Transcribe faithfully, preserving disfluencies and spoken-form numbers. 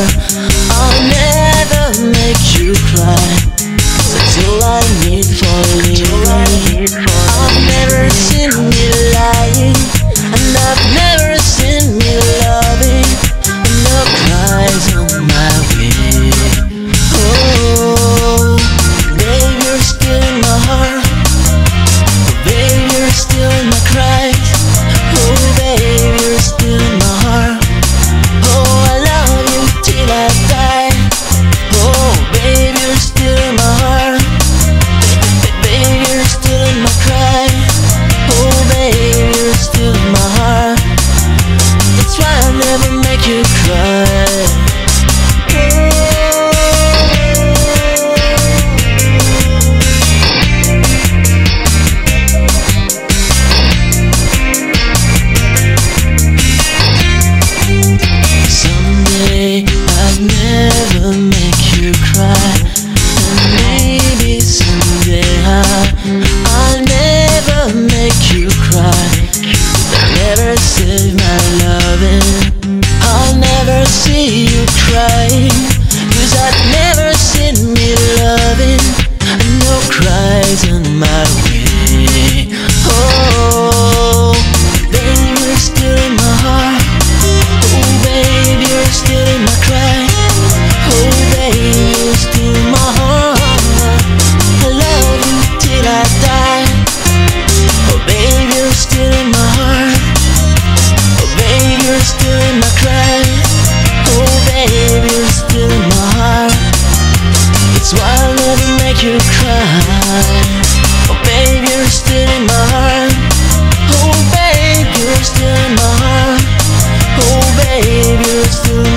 heart. I'll never make you cry, 'cause that's all I need for living. I've never seen me lying, and I've never seen me loving, and no cries on my way. Oh, babe, you're still in my heart. Oh, babe, you're still in my cries. Oh, babe, you're still in my heart. Oh, I love you till I die. Oh, babe, you're still in my heart. Babe, you're still in my cry. Oh, babe, you're still in my heart. That's why I'll never make you cry. Someday I'll never make you cry, and maybe someday I, I'll never make you cry. I'll never save my loving, I'll never see you crying, 'cause I've never seen me loving, and no cries on my way. Oh, baby, you're still in my heart. Oh, baby, you're still in my cry. Oh, baby, you're still in my heart. I love you till I die. Oh, baby, you're still in my heart. Oh, baby, you're still in my cry. Oh, baby, you're still in my heart. That's why I'll never make you cry. Oh, baby, you're still in my heart. Oh, baby, you're still in my heart. Oh, baby, you're still in my heart.